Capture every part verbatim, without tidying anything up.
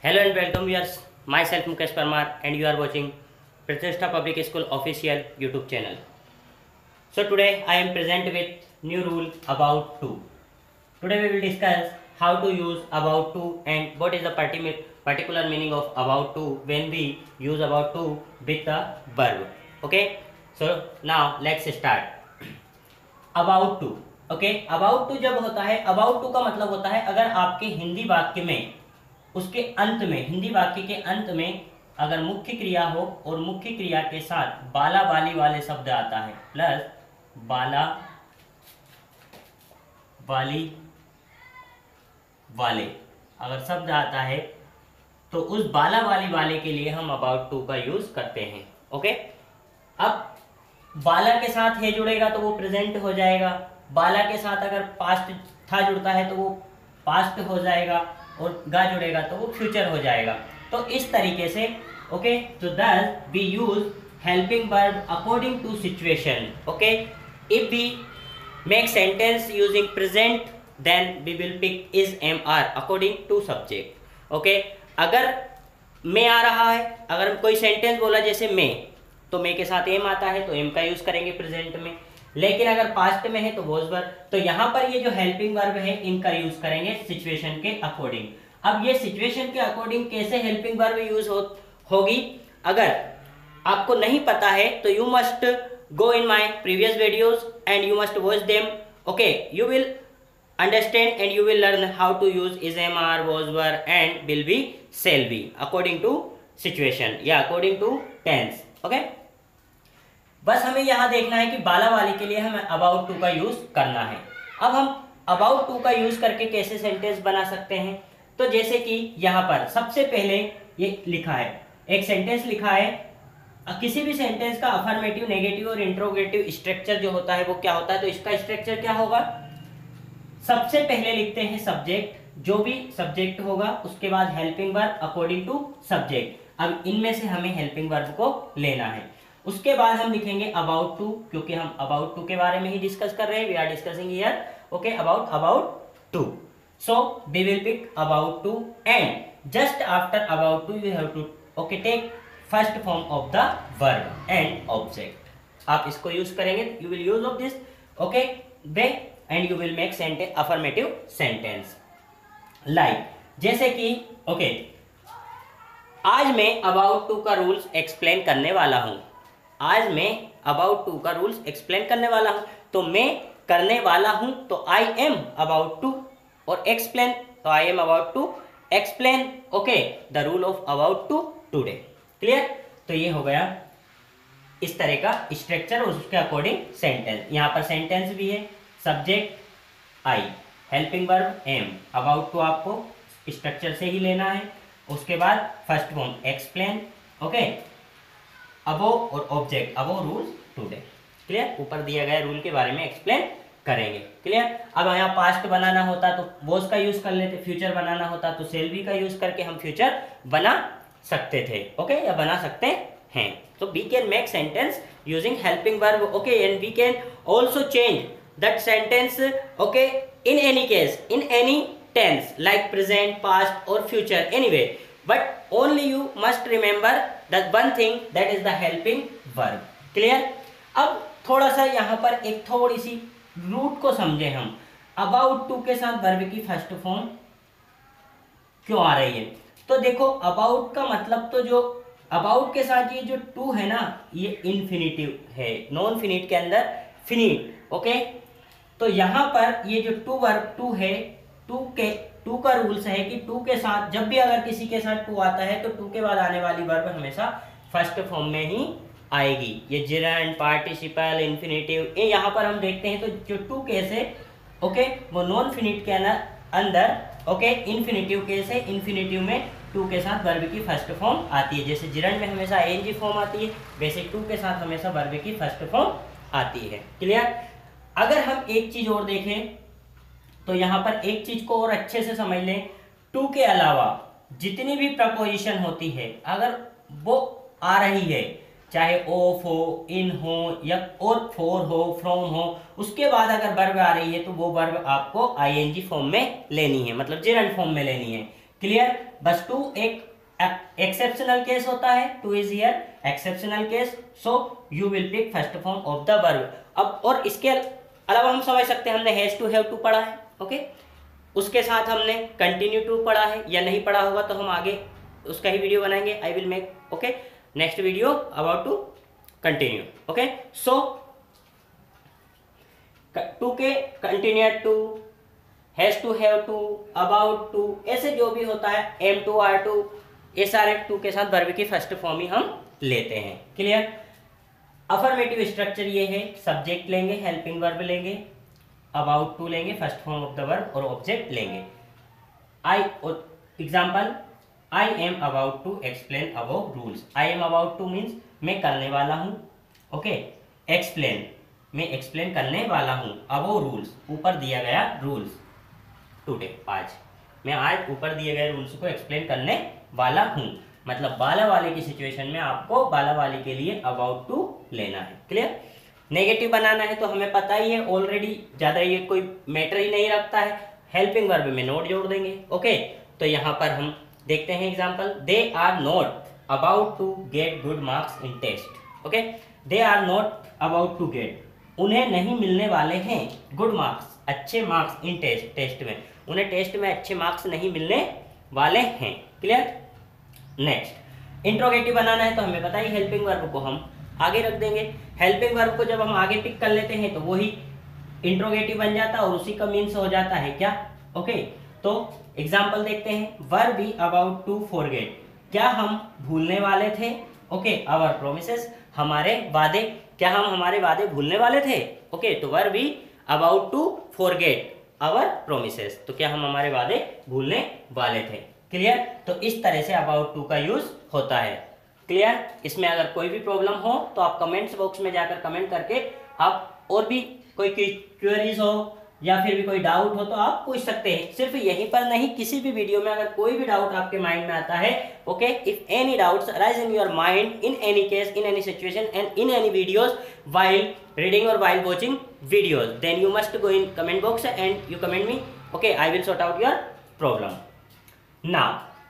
Hello and welcome viewers. Myself Mukesh Parmar and you are watching Pratishtha Public School official YouTube channel. So today I am present with new rule about to. Today we will discuss how to use about to and what is the particular meaning of about to when we use about to with the verb. Okay. So now let's start. About to. Okay. About to जब होता है about to का मतलब होता है अगर आपके हिंदी वाक्य में उसके अंत में हिंदी वाक्य के अंत में अगर मुख्य क्रिया हो और मुख्य क्रिया के साथ बाला बाली वाले शब्द आता है प्लस बाला बाली वाले अगर शब्द आता है तो उस बाला बाली वाले के लिए हम अबाउट टू का यूज करते हैं। ओके, अब बाला के साथ है जुड़ेगा तो वो प्रेजेंट हो जाएगा, बाला के साथ अगर पास्ट था जुड़ता है तो वो पास्ट हो जाएगा और गा जुड़ेगा तो वो फ्यूचर हो जाएगा। तो इस तरीके से ओके, तो thus we use helping verb according to situation. Okay, if we make sentence using present then we will pick is am are according to subject. Okay, अगर मैं आ रहा है, अगर कोई सेंटेंस बोला जैसे मैं, तो मैं के साथ एम आता है तो एम का यूज करेंगे प्रेजेंट में, लेकिन अगर पास्ट में है तो वॉज वर्ब। तो यहाँ पर ये जो हेल्पिंग वर्ब है इनका यूज करेंगे सिचुएशन के अकॉर्डिंग। अब ये सिचुएशन के अकॉर्डिंग कैसे हेल्पिंग वर्ब यूज हो, होगी अगर आपको नहीं पता है तो you must go in my previous videos and you must watch them. Okay, you will understand and you will learn how to use is am are, was verb and will be, shall be according to situation या according to tense. Okay, बस हमें यहां देखना है कि बाला वाली के लिए हमें अबाउट टू का यूज करना है। अब हम अबाउट टू का यूज करके कैसे सेंटेंस बना सकते हैं, तो जैसे कि यहां पर सबसे पहले ये लिखा है, एक सेंटेंस लिखा है, किसी भी सेंटेंस का अफर्मेटिव, नेगेटिव और इंट्रोगेटिव स्ट्रक्चर जो होता है वो क्या होता है, तो इसका स्ट्रक्चर क्या होगा, सबसे पहले लिखते हैं सब्जेक्ट, जो भी सब्जेक्ट होगा उसके बाद helping verb according to subject. अब इनमें से हमें हेल्पिंग वर्ब को लेना है, उसके बाद हम लिखेंगे अबाउट टू, क्योंकि हम अबाउट टू के बारे में ही डिस्कस कर रहे हैं, we are discussing here okay about about to. So we will pick about to and just after about to you have to okay take first form of the verb and object. आप इसको use करेंगे, you will use of this okay way and you will make sentence affirmative sentence like जैसे कि okay okay, आज मैं about to का rules explain करने वाला हूं। आज मैं अबाउट टू का रूल्स एक्सप्लेन करने वाला हूं, तो मैं करने वाला हूं तो आई एम अबाउट टू, और एक्सप्लेन तो I am about to explain okay the rule of about to today. Clear? तो ये हो गया इस तरह का स्ट्रक्चर और उसके अकॉर्डिंग सेंटेंस। यहां पर सेंटेंस भी है, subject I, helping verb am, about to आपको स्ट्रक्चर से ही लेना है, उसके बाद फर्स्ट फॉर्म एक्सप्लेन ओके, अबो और ऑब्जेक्ट, अबो रूल टुडे। क्लियर? ऊपर दिया गया रूल के बारे में एक्सप्लेन करेंगे। क्लियर? अब यहाँ पास्ट बनाना होता तो वॉज का यूज कर लेते, फ्यूचर बनाना होता तो शेल बी का यूज करके हम फ्यूचर बना सकते थे ओके या बना सकते हैं। तो we can make sentence using helping verb okay and we can also change that sentence okay in any case, in any tense like present, past or future anyway, but only you must remember that one thing, that is the helping verb. Clear? अब थोड़ा सा यहाँ पर एक थोड़ी सी root को समझे हम, about to के साथ वर्ब की फर्स्ट फॉर्म क्यों आ रही है। तो देखो about का मतलब तो जो about के साथ ये जो to है ना, ये इन्फिनिटिव है, नॉन फिनिट के अंदर फिनिट ओके। तो यहाँ पर ये जो टू वर्ब टू है, टू के टू का रूल्स है कि टू के साथ जब भी अगर किसी के साथ टू आता है तो टू के बाद आने वाली वर्ब हमेशा फर्स्ट फॉर्म में ही आएगी। ये जिरंड, पार्टिसिपल, इन्फिनिटिव, ये यहाँ पर हम देखते हैं तो जो टू केस है ओके वो नॉन फिनिट के अंदर अंदर ओके इन्फिनिटिव केस है, इन्फिनिटिव में टू के साथ वर्ब की फर्स्ट फॉर्म आती है। जैसे जिरंड में हमेशा एनजी फॉर्म आती है, वैसे टू के साथ हमेशा वर्ब की फर्स्ट फॉर्म आती है। क्लियर? अगर हम एक चीज और देखें तो यहाँ पर एक चीज को और अच्छे से समझ लें, टू के अलावा जितनी भी प्रपोजिशन होती है अगर वो आ रही है, चाहे ऑफ हो, इन हो या और फॉर हो, फ्रॉम हो, उसके बाद अगर वर्ब आ रही है तो वो वर्ब आपको आईएनजी फॉर्म में लेनी है, मतलब जेरंड फॉर्म में लेनी है। क्लियर। बस टू एक एक्सेप्शनल केस होता है, to is here exceptional case, so you will pick first form of the verb. अब और इसके अलावा हम समझ सकते हैं, हमने हैज टू हैव टू पढ़ा है, ओके, उसके साथ हमने कंटिन्यू टू पढ़ा है, या नहीं पढ़ा होगा तो हम आगे उसका ही वीडियो बनाएंगे, I will make okay next video about to continue, okay. So to के continued to, has to have to, about to, ऐसे जो भी होता है, एम टू, आर टू, ये सारे टू के साथ वर्ब की फर्स्ट फॉर्म ही हम लेते हैं, क्लियर। अफर्मेटिव स्ट्रक्चर ये है, सब्जेक्ट लेंगे, हेल्पिंग वर्ब लेंगे, अबाउट टू लेंगे, first form of the verb, और ऑब्जेक्ट लेंगे। I example, I am about to explain about rules. I am about to means मैं करने वाला हूँ, ओके। एक्सप्लेन, मैं एक्सप्लेन करने वाला हूँ, अबाउट रूल्स, ऊपर दिया गया रूल्स, टुडे, आज मैं आज ऊपर दिए गए रूल्स को एक्सप्लेन करने वाला हूँ। मतलब बाला वाले की सिचुएशन में आपको बाला वाले के लिए अबाउट टू लेना है, क्लियर। नेगेटिव बनाना है तो हमें पता ही है ऑलरेडी, ज़्यादा ये कोई मैटर ही नहीं रखता है, हेल्पिंग वर्ब में नोट जोड़ देंगे, ओके। तो यहाँ पर हम देखते हैं example, they are not about to get good marks in test, okay. They are not about to get, उन्हें नहीं मिलने वाले हैं गुड मार्क्स, अच्छे मार्क्स इन टेस्ट, टेस्ट में उन्हें टेस्ट में अच्छे मार्क्स नहीं मिलने वाले हैं, क्लियर। नेक्स्ट, इंट्रोगेटिव बनाना है तो हमें पता ही हेल्पिंग वर्ब को हम आगे रख देंगे। हेल्पिंग वर्ब को जब हम आगे पिक कर लेते हैं तो वही इंट्रोगेटिव बन जाता है और उसी का मीन्स हो जाता है क्या, ओके। तो एग्जाम्पल देखते हैं, were we about to forget, क्या हम भूलने वाले थे, ओके। आवर प्रोमिसेस, हमारे वादे, क्या हम हमारे वादे भूलने वाले थे, ओके। तो were we about to forget our promises, तो क्या हम हमारे वादे भूलने वाले थे, क्लियर। तो इस तरह से अबाउट टू का यूज होता है, क्लियर। इसमें अगर कोई भी प्रॉब्लम हो तो आप कमेंट्स बॉक्स में जाकर कमेंट करके आप और भी कोई क्वेरीज हो या फिर भी कोई डाउट हो तो आप पूछ सकते हैं। सिर्फ यहीं पर नहीं, किसी भी वीडियो में अगर कोई भी डाउट आपके माइंड में आता है, okay, if any doubts arise in your mind in any case, in any situation and in any videos while reading or while watching videos, then you must go in comment box and you comment me, okay, I will sort out your problem. Now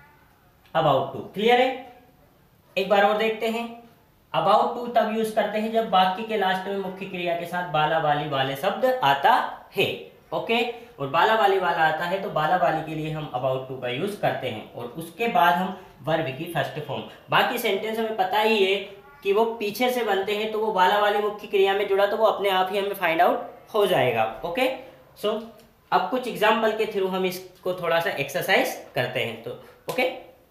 about to, clear है। एक बार और देखते हैं, about to तब use करते हैं जब वाक्य के लास्ट में मुख्य क्रिया के साथ बाला वाली वाले शब्द आता है, ओके। और बाला वाली वाला आता है तो बाला वाली के लिए हम about to का यूज करते हैं, और उसके बाद हम वर्ब की फर्स्ट फॉर्म। बाकी सेंटेंस हमें पता ही है कि वो पीछे से बनते हैं, तो वो बाला वाली मुख्य क्रिया में जुड़ा तो वो अपने आप ही हमें फाइंड आउट हो जाएगा, ओके। सो so, अब कुछ एग्जाम्पल के थ्रू हम इसको थोड़ा सा एक्सरसाइज करते हैं, तो okay.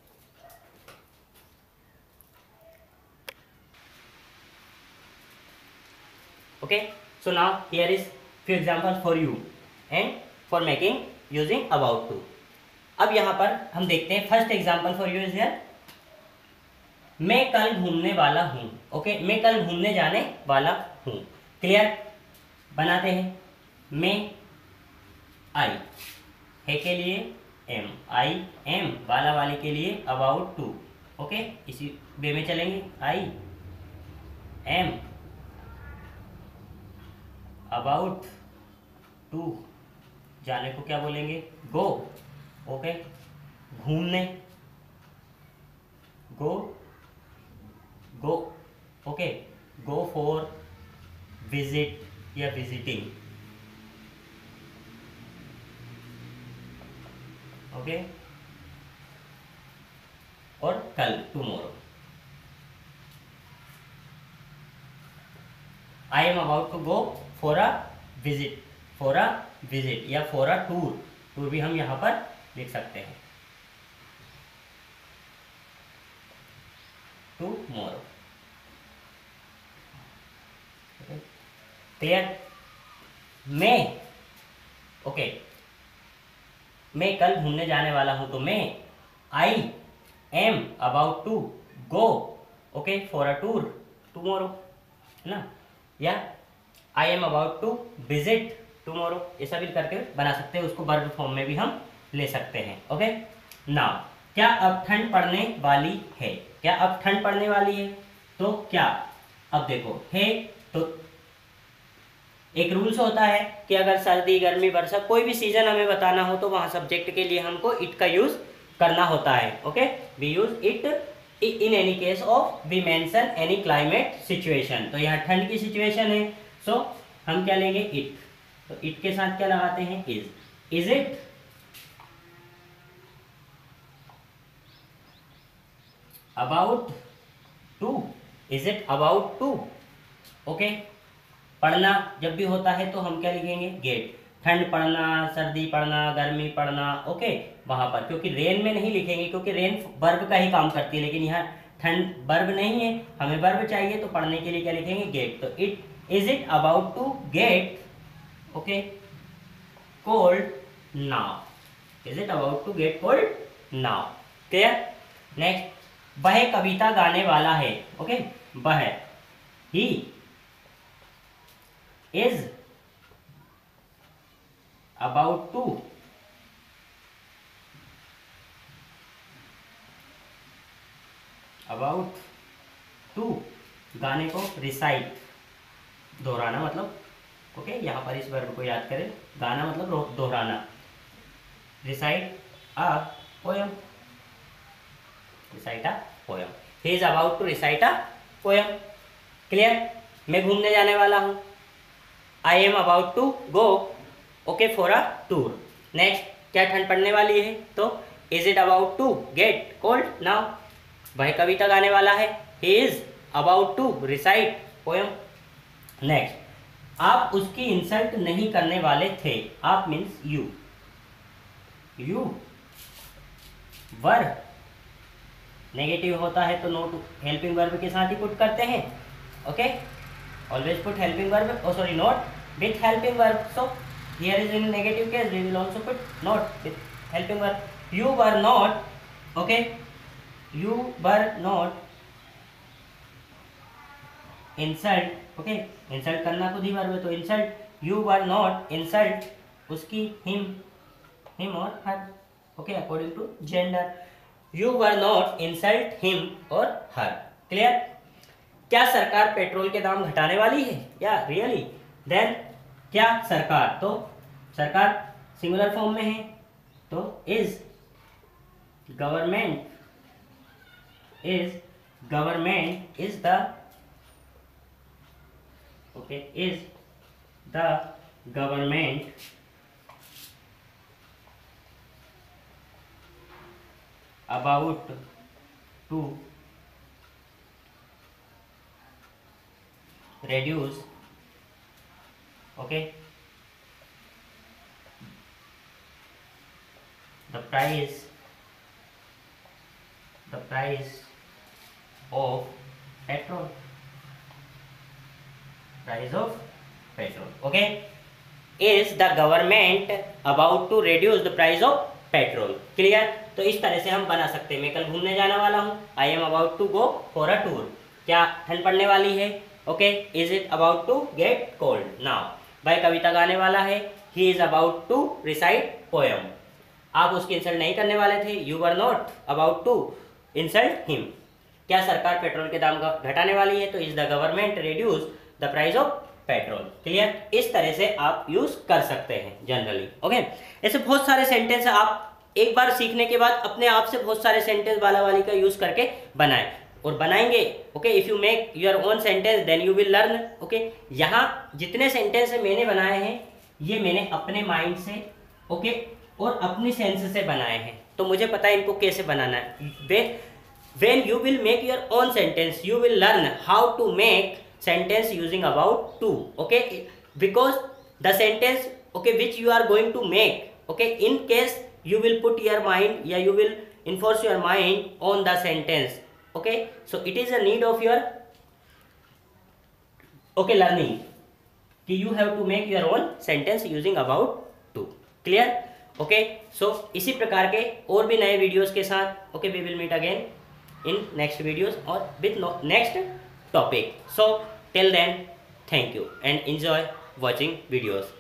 Okay, so now here is few example for you and for making using about to. अब यहाँ पर हम देखते हैं, first example for you is here, मैं कल घूमने वाला हूँ, ओके। मैं कल घूमने जाने वाला हूँ, क्लियर। बनाते हैं, मैं आई है के लिए एम, आई एम वाला वाली के लिए अबाउट टू, ओके। इसी वे में चलेंगे, आई एम अबाउट टू, जाने को क्या बोलेंगे, गो, ओके। घूमने, go, go, okay, go for visit या विजिटिंग, ओके। और कल, tomorrow. I am about to go for a visit, for a visit या फॉर अ टूर, टूर भी हम यहाँ पर लिख सकते हैं, टुमारो, क्लियर। मैं, ओके, मैं कल घूमने जाने वाला हूं, तो मैं I am about to go, okay, for a tour tomorrow, है ना। या I am about to visit tomorrow, ऐसा भी करके बना सकते हैं, उसको वर्ब फॉर्म में भी हम ले सकते हैं, ओके। नाउ, क्या अब ठंड पड़ने वाली है, क्या अब ठंड पड़ने वाली है, तो क्या, अब देखो है तो एक रूल्स होता है कि अगर सर्दी गर्मी वर्षा कोई भी सीजन हमें बताना हो तो वहाँ सब्जेक्ट के लिए हमको इट का यूज करना होता है। Okay, we use it in any case of we mention any climate situation. तो यहाँ ठंड की सिचुएशन है, सो so, हम क्या लेंगे इट। तो इट के साथ क्या लगाते हैं is. Is it about to, is it about to. Okay, पढ़ना जब भी होता है तो हम क्या लिखेंगे गेट। ठंड पड़ना, सर्दी पड़ना, गर्मी पड़ना, ओके वहां पर, क्योंकि रेन में नहीं लिखेंगे क्योंकि रेन वर्ब का ही काम करती है, लेकिन यहाँ ठंड वर्ब नहीं है, हमें वर्ब चाहिए, तो पढ़ने के लिए क्या लिखेंगे गेट। तो it is it about to get okay cold now, is it about to get cold now. Clear. Next, वह कविता गाने वाला है। ओके, वह he is about to about to गाने को रिसाइट, दोहराना मतलब, ओके okay, यहाँ पर इस वर्ब को याद करें, गाना मतलब दोहराना। Recite a poem, recite a poem, he is about to recite a poem. Clear. मैं घूमने जाने वाला हूँ, I am about to go okay for a tour. Next, क्या ठंड पड़ने वाली है, तो is it about to get cold now. वह कविता गाने वाला है, he is about to recite poem. Next, आप उसकी इंसल्ट नहीं करने वाले थे। आप means you, you verb negative होता है तो नोट हेल्पिंग वर्ब के साथ ही पुट करते हैं। Okay, always put helping verb, oh sorry not with helping verb. So here is in negative case we will also put not with helping verb. You were not okay, you were not insult, okay insult करना खुद ही वर्ब है तो insult. You were not insult उसकी, him him और her, okay according to gender. You were not insult him और her. Clear. क्या सरकार पेट्रोल के दाम घटाने वाली है, या रियली। देन क्या सरकार, तो सरकार सिंगुलर फॉर्म में है तो is government, is government is the okay is the government about to reduce okay the price the price of petrol, price of petrol okay is the government about to reduce the price of petrol। Clear. तो इस तरह से हम बना सकते हैं, मैं कल घूमने जाने वाला हूँ, I am about to go for a tour. क्या ठंड पड़ने वाली है, okay is it about to get cold now. वह कविता गाने वाला है, he is about to recite poem. आप उसकी इंसल्ट नहीं करने वाले थे, you were not about to insult him. क्या सरकार पेट्रोल के दाम घटाने वाली है, तो is the government reduce the price of petrol. Clear. इस तरह से आप यूज कर सकते हैं जनरली। ओके, ऐसे बहुत सारे सेंटेंस आप एक बार सीखने के बाद अपने आप से बहुत सारे सेंटेंस वाला वाली का यूज करके बनाएं और बनाएंगे। Okay, if you make your own sentence then you will learn. Okay, यहाँ जितने सेंटेंस मैंने बनाए हैं ये मैंने अपने माइंड से ओके okay, और अपनी सेंस से बनाए हैं, तो मुझे पता है इनको कैसे बनाना है। When you will make your own sentence you will learn how to make sentence using about to. Okay, because the sentence okay which you are going to make okay in case you will put your mind या you will enforce your mind on the sentence। okay, so it is a need of your okay learning कि you have to make your own sentence using about to। clear। okay, so इसी प्रकार के और भी नए videos के साथ okay we will meet again in next videos or with no, next topic। so till then thank you and enjoy watching videos।